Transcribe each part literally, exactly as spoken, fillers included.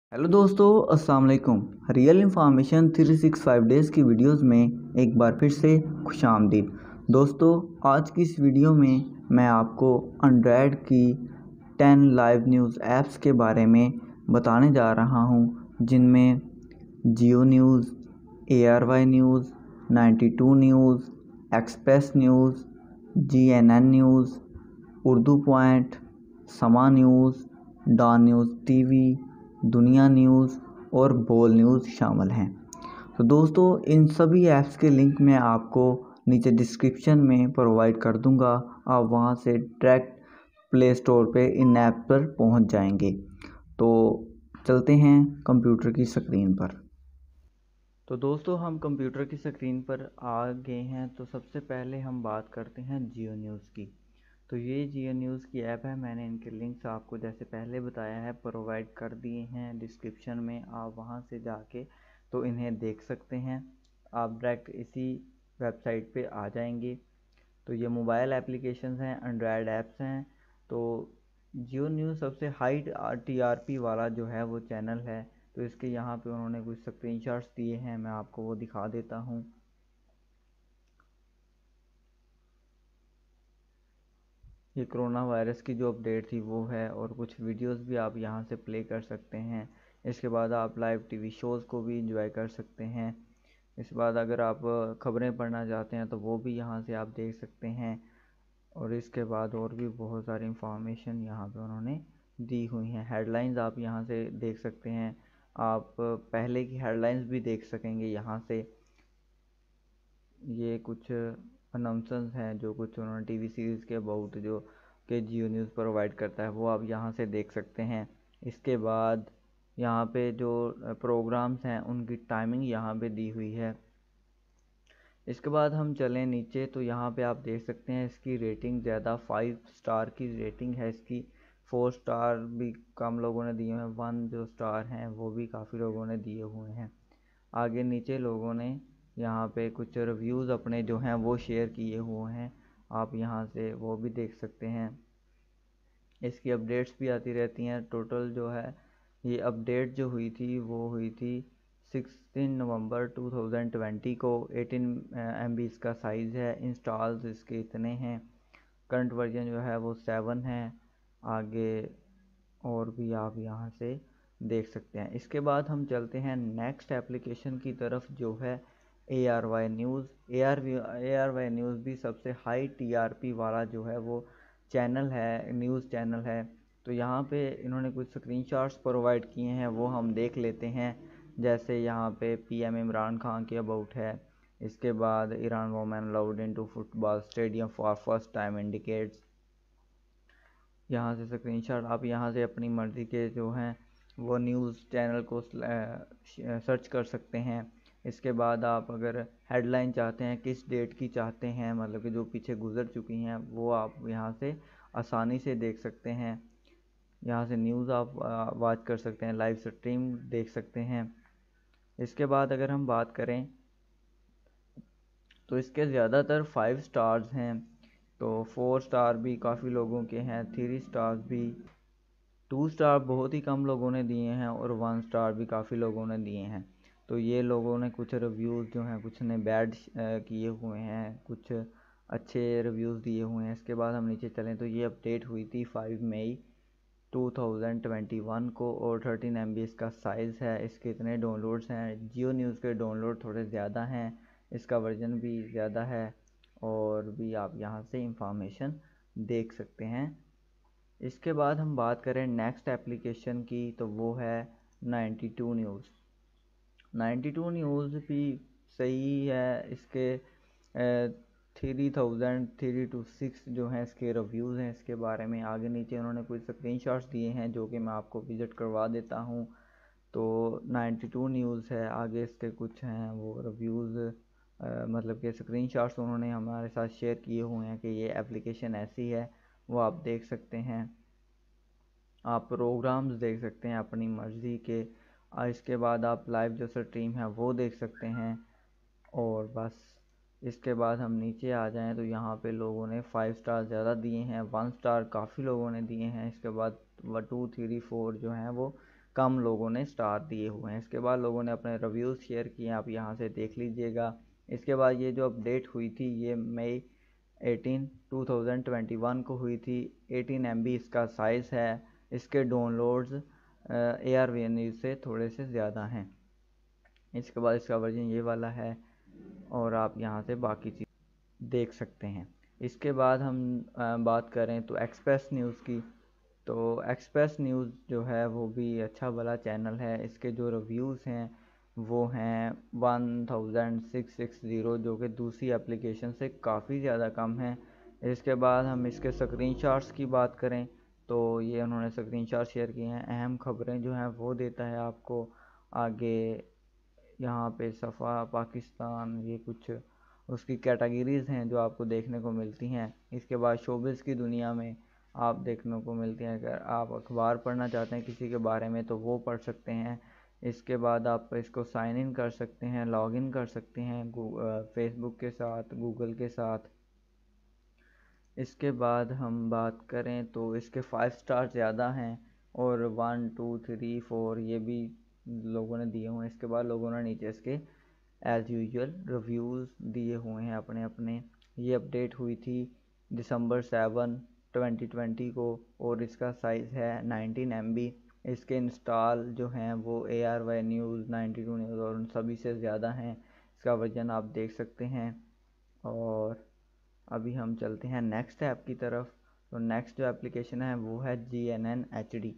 Hello दोस्तों, अस्सलाम वालेकुम। Real information three six five days की वीडियोस में एक बार फिर से खुशामदीद। दोस्तों, आज की इस वीडियो में मैं आपको एंड्रॉयड की टेन लाइव न्यूज़ ऐप्स के बारे में बताने जा रहा हूं, जिनमें Geo News, A R Y News, ninety two News, Express News, G N N News, Urdu Point, Samaa News, Dawn News TV, Dunya News और बोल न्यूज़ शामिल हैं। तो दोस्तों, इन सभी ऐप्स के लिंक मैं आपको नीचे डिस्क्रिप्शन में प्रोवाइड कर दूंगा। आप वहां से डायरेक्ट प्ले स्टोर पे इन ऐप पर पहुंच जाएंगे। तो चलते हैं कंप्यूटर की स्क्रीन पर। तो दोस्तों, हम कंप्यूटर की स्क्रीन पर आ गए हैं। तो सबसे पहले हम बात करते हैं जियो न्यूज़ की। तो ये जियो न्यूज़ की ऐप है। मैंने इनके लिंक्स आपको जैसे पहले बताया है प्रोवाइड कर दिए हैं डिस्क्रिप्शन में। आप वहां से जाके तो इन्हें देख सकते हैं। आप डायरेक्ट इसी वेबसाइट पे आ जाएंगे। तो ये मोबाइल एप्लीकेशंस हैं, एंड्रॉयड ऐप्स हैं। तो जियो न्यूज़ सबसे हाई टी आर पी वाला जो है वो चैनल है। तो इसके यहाँ पे उन्होंने कुछ स्क्रीनशॉट्स दिए हैं, मैं आपको वो दिखा देता हूँ। ये कोरोना वायरस की जो अपडेट थी वो है, और कुछ वीडियोस भी आप यहाँ से प्ले कर सकते हैं। इसके बाद आप लाइव टीवी शोज़ को भी इंजॉय कर सकते हैं। इसके बाद अगर आप खबरें पढ़ना चाहते हैं तो वो भी यहाँ से आप देख सकते हैं। और इसके बाद और भी बहुत सारी इंफॉर्मेशन यहाँ पे उन्होंने दी हुई हैं। हेडलाइंस आप यहाँ से देख सकते हैं। आप पहले की हेडलाइंस भी देख सकेंगे यहाँ से। ये कुछ अनाउंसर्स हैं जो कुछ उन्होंने टीवी सीरीज़ के अबाउट जो के जियो न्यूज़ प्रोवाइड करता है वो आप यहाँ से देख सकते हैं। इसके बाद यहाँ पे जो प्रोग्राम्स हैं उनकी टाइमिंग यहाँ पे दी हुई है। इसके बाद हम चलें नीचे तो यहाँ पे आप देख सकते हैं इसकी रेटिंग ज़्यादा फाइव स्टार की रेटिंग है इसकी। फोर स्टार भी कम लोगों ने दिए हैं, वन जो स्टार हैं वो भी काफ़ी लोगों ने दिए हुए हैं। आगे नीचे लोगों ने यहाँ पे कुछ रिव्यूज़ अपने जो हैं वो शेयर किए हुए हैं। आप यहाँ से वो भी देख सकते हैं। इसकी अपडेट्स भी आती रहती हैं। टोटल जो है ये अपडेट जो हुई थी वो हुई थी sixteen November two thousand twenty को। एटीन एम बी इसका साइज़ है। इंस्टॉल्स इसके इतने हैं। करंट वर्जन जो है वो सेवन है। आगे और भी आप यहाँ से देख सकते हैं। इसके बाद हम चलते हैं नेक्स्ट एप्लीकेशन की तरफ जो है A R Y News. A R A R Y News भी सबसे हाई टी आर पी वाला जो है वो चैनल है, न्यूज़ चैनल है। तो यहाँ पे इन्होंने कुछ स्क्रीनशॉट्स प्रोवाइड किए हैं वो हम देख लेते हैं। जैसे यहाँ पे पी एम इमरान खान के अबाउट है। इसके बाद Iran women allowed into football stadium for first time indicates. यहाँ से स्क्रीनशॉट आप यहाँ से अपनी मर्ज़ी के जो हैं वो न्यूज़ चैनल को सर्च कर सकते हैं। इसके बाद आप अगर हेडलाइन चाहते हैं किस डेट की चाहते हैं, मतलब कि जो पीछे गुजर चुकी हैं, वो आप यहाँ से आसानी से देख सकते हैं। यहाँ से न्यूज़ आप वॉच कर सकते हैं, लाइव स्ट्रीम देख सकते हैं। इसके बाद अगर हम बात करें तो इसके ज़्यादातर फाइव स्टार्स हैं। तो फोर स्टार भी काफ़ी लोगों के हैं, थ्री स्टार्स भी, टू स्टार बहुत ही कम लोगों ने दिए हैं, और वन स्टार भी काफ़ी लोगों ने दिए हैं। तो ये लोगों ने कुछ रिव्यूज़ जो हैं कुछ ने बैड किए हुए हैं, कुछ अच्छे रिव्यूज़ दिए हुए हैं। इसके बाद हम नीचे चलें तो ये अपडेट हुई थी five May two thousand twenty one को, और थर्टीन एम बी इसका साइज़ है। इसके इतने डाउनलोड्स हैं। जियो न्यूज़ के डाउनलोड थोड़े ज़्यादा हैं, इसका वर्जन भी ज़्यादा है, और भी आप यहाँ से इंफॉर्मेशन देख सकते हैं। इसके बाद हम बात करें नेक्स्ट एप्लीकेशन की तो वो है ninety two News. Ninety two News भी सही है। इसके three thousand three two six जो हैं इसके रिव्यूज़ हैं। इसके बारे में आगे नीचे उन्होंने कुछ स्क्रीनशॉट्स दिए हैं जो कि मैं आपको विज़िट करवा देता हूँ। तो नाइन्टी टू न्यूज़ है, आगे इसके कुछ हैं वो रिव्यूज़, मतलब कि स्क्रीनशॉट्स उन्होंने हमारे साथ शेयर किए हुए हैं कि ये एप्लीकेशन ऐसी है, वो आप देख सकते हैं। आप प्रोग्राम्स देख सकते हैं अपनी मर्ज़ी के। इसके बाद आप लाइव जो स्ट्रीम है वो देख सकते हैं। और बस इसके बाद हम नीचे आ जाएं तो यहाँ पे लोगों ने फाइव स्टार ज़्यादा दिए हैं, वन स्टार काफ़ी लोगों ने दिए हैं। इसके बाद टू थ्री फोर जो हैं वो कम लोगों ने स्टार दिए हुए हैं। इसके बाद लोगों ने अपने रिव्यूज़ शेयर किए, आप यहाँ से देख लीजिएगा। इसके बाद ये जो अपडेट हुई थी ये May eighteen two thousand twenty one को हुई थी। एटीन एम बी इसका साइज़ है। इसके downloads A R V News से थोड़े से ज़्यादा हैं। इसके बाद इसका वर्जन ये वाला है और आप यहाँ से बाकी चीज़ देख सकते हैं। इसके बाद हम आ, बात करें तो एक्सप्रेस न्यूज़ की, तो एक्सप्रेस न्यूज़ जो है वो भी अच्छा वाला चैनल है। इसके जो रिव्यूज़ हैं वो हैं one thousand six six zero, जो कि दूसरी एप्लीकेशन से काफ़ी ज़्यादा कम है। इसके बाद हम इसके स्क्रीनशॉट्स की बात करें तो ये उन्होंने स्क्रीनशॉट शेयर किए हैं। अहम खबरें जो हैं वो देता है आपको। आगे यहाँ पे सफ़ा पाकिस्तान, ये कुछ उसकी कैटेगरीज़ हैं जो आपको देखने को मिलती हैं। इसके बाद शोबिज़ की दुनिया में आप देखने को मिलती हैं। अगर आप अखबार पढ़ना चाहते हैं किसी के बारे में तो वो पढ़ सकते हैं। इसके बाद आप इसको साइन इन कर सकते हैं, लॉग इन कर सकते हैं फेसबुक के साथ, गूगल के साथ। इसके बाद हम बात करें तो इसके फाइव स्टार ज़्यादा हैं और वन टू थ्री फोर ये भी लोगों ने दिए हुए हैं। इसके बाद लोगों ने नीचे इसके एज़ यूजुअल रिव्यूज़ दिए हुए हैं अपने अपने। ये अपडेट हुई थी दिसंबर सेवन ट्वेंटी ट्वेंटी को और इसका साइज़ है नाइनटीन एम बी। इसके इंस्टॉल जो हैं वो A R Y News, ninety two News और उन सभी से ज़्यादा हैं। इसका वर्जन आप देख सकते हैं। और अभी हम चलते हैं नेक्स्ट ऐप की तरफ। तो नेक्स्ट जो एप्लीकेशन है वो है G N N H D.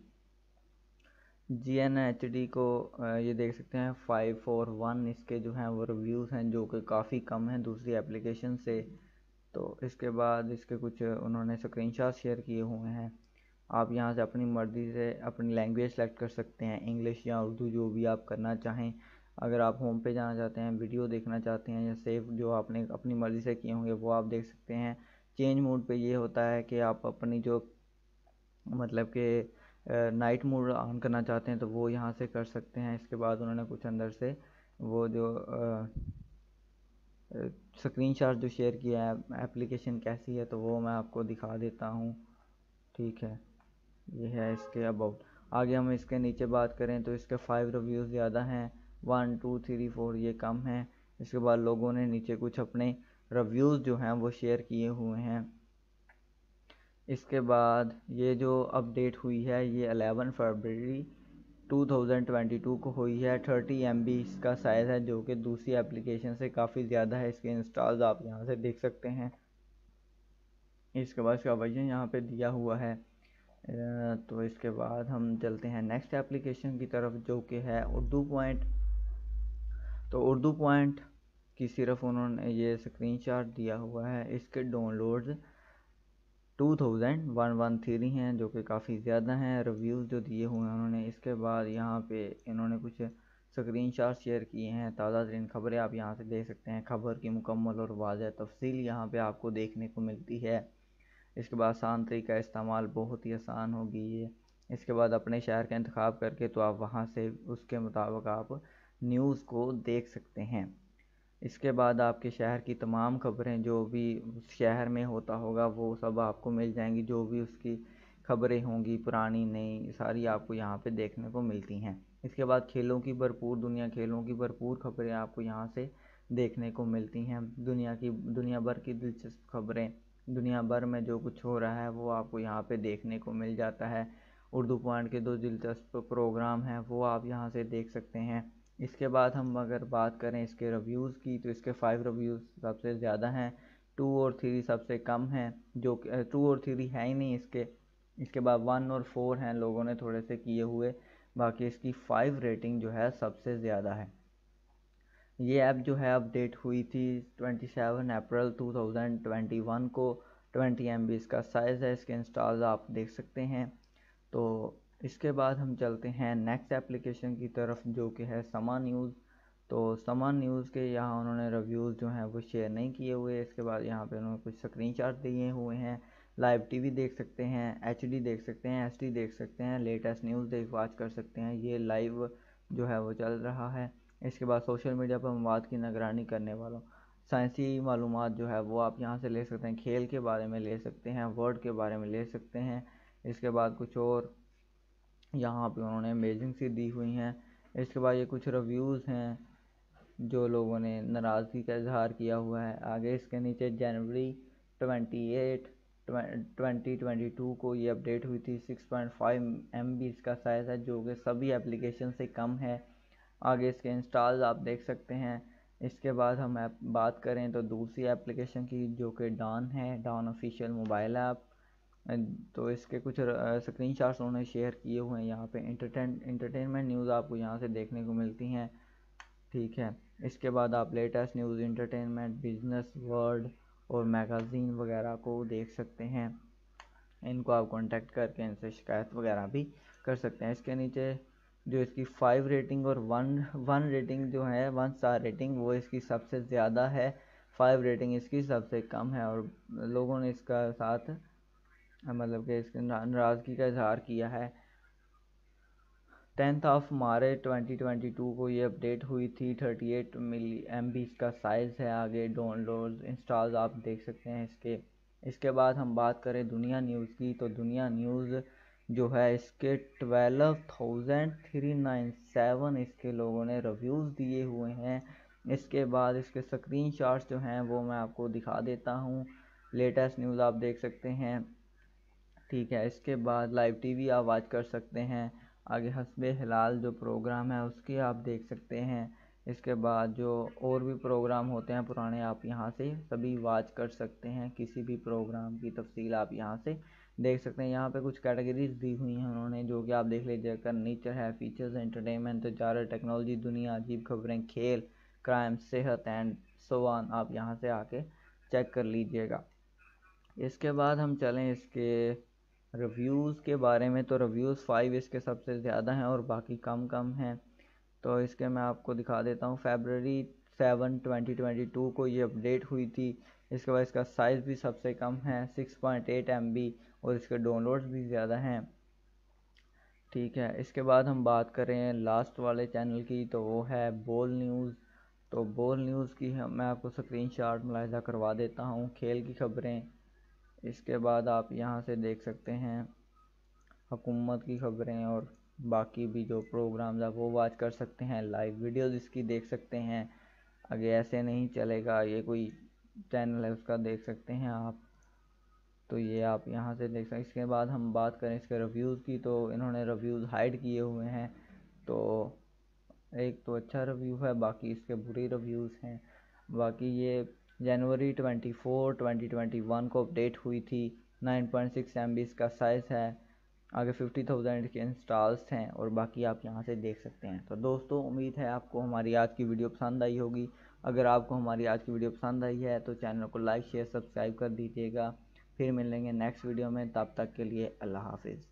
G N H D को ये देख सकते हैं फाइव फोर वन इसके जो हैं वो रिव्यूज़ हैं जो कि काफ़ी कम हैं दूसरी एप्लीकेशन से। तो इसके बाद इसके कुछ उन्होंने स्क्रीनशॉट शेयर किए हुए हैं। आप यहाँ से अपनी मर्ज़ी से अपनी लैंग्वेज सेलेक्ट कर सकते हैं, इंग्लिश या उर्दू जो भी आप करना चाहें। अगर आप होम पे जाना चाहते हैं, वीडियो देखना चाहते हैं या सेव जो आपने अपनी मर्ज़ी से किए होंगे वो आप देख सकते हैं। चेंज मोड पे ये होता है कि आप अपनी जो मतलब कि नाइट मोड ऑन करना चाहते हैं तो वो यहाँ से कर सकते हैं। इसके बाद उन्होंने कुछ अंदर से वो जो स्क्रीनशॉट जो शेयर किया है एप्लीकेशन कैसी है तो वो मैं आपको दिखा देता हूँ। ठीक है, ये है इसके अबाउट। आगे हम इसके नीचे बात करें तो इसके फाइव रिव्यूज़ ज़्यादा हैं, वन टू थ्री फोर ये कम हैं। इसके बाद लोगों ने नीचे कुछ अपने रिव्यूज़ जो हैं वो शेयर किए हुए हैं। इसके बाद ये जो अपडेट हुई है ये eleven February two thousand twenty two को हुई है। थर्टी एम बी इसका साइज़ है जो कि दूसरी एप्लीकेशन से काफ़ी ज़्यादा है। इसके इंस्टॉल्स आप यहाँ से देख सकते हैं। इसके बाद इसका वर्जन यहाँ पे दिया हुआ है। तो इसके बाद हम चलते हैं नेक्स्ट एप्लीकेशन की तरफ जो कि है उर्दू पॉइंट। तो उर्दू पॉइंट की सिर्फ उन्होंने ये स्क्रीनशॉट दिया हुआ है। इसके downloads two thousand one one three हैं जो कि काफ़ी ज़्यादा हैं। रिव्यूज़ जो दिए हुए हैं उन्होंने। इसके बाद यहाँ पे इन्होंने कुछ स्क्रीनशॉट शेयर किए हैं। ताज़ा तरीन खबरें आप यहाँ से देख सकते हैं। खबर की मुकम्मल और वाज़ह तफसील यहाँ पे आपको देखने को मिलती है। इसके बाद आसान तरीका इस्तेमाल, बहुत ही आसान होगी ये। इसके बाद अपने शहर का इंतखाब करके तो आप वहाँ से उसके मुताबिक आप न्यूज़ को देख सकते हैं। इसके बाद आपके शहर की तमाम खबरें जो भी उस शहर में होता होगा वो सब आपको मिल जाएंगी। जो भी उसकी खबरें होंगी पुरानी नई सारी आपको यहाँ पे देखने को मिलती हैं। इसके बाद खेलों की भरपूर दुनिया, खेलों की भरपूर खबरें आपको यहाँ से देखने को मिलती हैं। दुनिया की दुनिया भर की दिलचस्प खबरें, दुनिया भर में जो कुछ हो रहा है वो आपको यहाँ पे देखने को मिल जाता है। उर्दू पॉइंट के दो दिलचस्प प्रोग्राम हैं वो आप यहाँ से देख सकते हैं। इसके बाद हम अगर बात करें इसके रिव्यूज़ की तो इसके फाइव रिव्यूज़ सबसे ज़्यादा हैं, टू और थ्री सबसे कम हैं, जो टू और थ्री है ही नहीं इसके। इसके बाद वन और फोर हैं लोगों ने थोड़े से किए हुए, बाकी इसकी फाइव रेटिंग जो है सबसे ज़्यादा है। ये ऐप जो है अपडेट हुई थी twenty seven April two thousand twenty one को। ट्वेंटी एम बी इसका साइज़ है। इसके इंस्टॉल्स आप देख सकते हैं। तो इसके बाद हम चलते हैं नेक्स्ट एप्लीकेशन की तरफ जो कि है समा न्यूज़। तो समा न्यूज़ के यहाँ उन्होंने रिव्यूज़ जो हैं वो शेयर नहीं किए हुए। इसके बाद यहाँ पे उन्होंने कुछ स्क्रीनशॉट दिए हुए हैं। लाइव टीवी देख सकते हैं, एचडी देख सकते हैं, एसडी देख सकते हैं, लेटेस्ट न्यूज़ देख वॉच कर सकते हैं। ये लाइव जो है वो चल रहा है। इसके बाद सोशल मीडिया पर मवाद की निगरानी करने वालों साइंसी मालूमात जो है वो आप यहाँ से ले सकते हैं। खेल के बारे में ले सकते हैं, वर्ड के बारे में ले सकते हैं। इसके बाद कुछ और यहाँ पे उन्होंने अमेजिंग सी दी हुई हैं। इसके बाद ये कुछ रिव्यूज़ हैं जो लोगों ने नाराज़गी का इजहार किया हुआ है। आगे इसके नीचे January twenty eight twenty twenty two को ये अपडेट हुई थी। Six point five M B इसका साइज़ है जो कि सभी एप्लीकेशन से कम है। आगे इसके इंस्टॉल्स आप देख सकते हैं। इसके बाद हम ऐप बात करें तो दूसरी एप्लीकेशन की जो कि डॉन है, डॉन ऑफिशियल मोबाइल ऐप। तो इसके कुछ स्क्रीन शॉट्स उन्होंने शेयर किए हुए हैं। यहाँ पे इंटरटेन इंटरटेनमेंट न्यूज़ आपको यहाँ से देखने को मिलती हैं, ठीक है। इसके बाद आप latest news, entertainment, business, world और मैगज़ीन वगैरह को देख सकते हैं। इनको आप कांटेक्ट करके इनसे शिकायत वगैरह भी कर सकते हैं। इसके नीचे जो इसकी फाइव रेटिंग और वन वन रेटिंग जो है, वन स्टार रेटिंग, वो इसकी सबसे ज़्यादा है। फाइव रेटिंग इसकी सबसे कम है और लोगों ने इसका साथ मतलब कि इसकी नाराज़गी का इजहार किया है। Tenth of March twenty twenty two को ये अपडेट हुई थी। थर्टी एट मिली एम बी इसका साइज़ है। आगे डाउनलोड इंस्टॉल्स आप देख सकते हैं इसके। इसके बाद हम बात करें दुनिया न्यूज़ की, तो दुनिया न्यूज़ जो है इसके twelve thousand three nine seven इसके लोगों ने रिव्यूज़ दिए हुए हैं। इसके बाद इसके स्क्रीन शॉट्स जो हैं वो मैं आपको दिखा देता हूँ। लेटेस्ट न्यूज़ आप देख सकते हैं, ठीक है। इसके बाद लाइव टीवी आप वॉच कर सकते हैं। आगे हस्बे हिलाल जो प्रोग्राम है उसके आप देख सकते हैं। इसके बाद जो और भी प्रोग्राम होते हैं पुराने, आप यहाँ से सभी वॉच कर सकते हैं। किसी भी प्रोग्राम की तफसील आप यहाँ से देख सकते हैं। यहाँ पे कुछ कैटेगरीज दी हुई हैं उन्होंने, जो कि आप देख लीजिए। फर्नीचर है, फीचर्स, एंटरटेनमेंट, तजारत, टेक्नोलॉजी, दुनिया, अजीब खबरें, खेल, क्राइम, सेहत एंड सो ऑन। आप यहाँ से आके चेक कर लीजिएगा। इसके बाद हम चलें इसके रिव्यूज़ के बारे में, तो रिव्यूज़ फाइव इसके सबसे ज़्यादा हैं और बाकी कम कम हैं। तो इसके मैं आपको दिखा देता हूँ। February seven twenty twenty two को ये अपडेट हुई थी। इसके बाद इसका साइज़ भी सबसे कम है, six point eight M B, और इसके डाउनलोड्स भी ज़्यादा हैं, ठीक है। इसके बाद हम बात करें लास्ट वाले चैनल की, तो वो है बोल न्यूज़। तो बोल न्यूज़ की हम मैं आपको स्क्रीन शॉट मुलाहिज़ा करवा देता हूँ। खेल की खबरें, इसके बाद आप यहाँ से देख सकते हैं हुकूमत की खबरें और बाकी भी जो प्रोग्राम्स है वो वॉच कर सकते हैं। लाइव वीडियोज़ इसकी देख सकते हैं। आगे ऐसे नहीं चलेगा, ये कोई चैनल है उसका देख सकते हैं आप। तो ये आप यहाँ से देख सकते हैं। इसके बाद हम बात करें इसके रिव्यूज़ की, तो इन्होंने रिव्यूज़ हाइड किए हुए हैं। तो एक तो अच्छा रिव्यू है, बाकी इसके बुरे रिव्यूज़ हैं। बाकी ये January twenty four twenty twenty one को अपडेट हुई थी। Nine point six M B इसका साइज़ है। आगे फिफ्टी थाउजेंड के इंस्टॉल्स हैं और बाकी आप यहाँ से देख सकते हैं। तो दोस्तों, उम्मीद है आपको हमारी आज की वीडियो पसंद आई होगी। अगर आपको हमारी आज की वीडियो पसंद आई है तो चैनल को लाइक शेयर सब्सक्राइब कर दीजिएगा। फिर मिलेंगे नेक्स्ट वीडियो में, तब तक के लिए अल्लाह हाफिज़।